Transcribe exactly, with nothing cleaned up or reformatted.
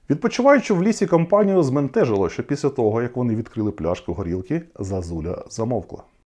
Відпочиваючи в лісі, компанію збентежило, що після того, як вони відкрили пляшку горілки, Зазуля замовкла.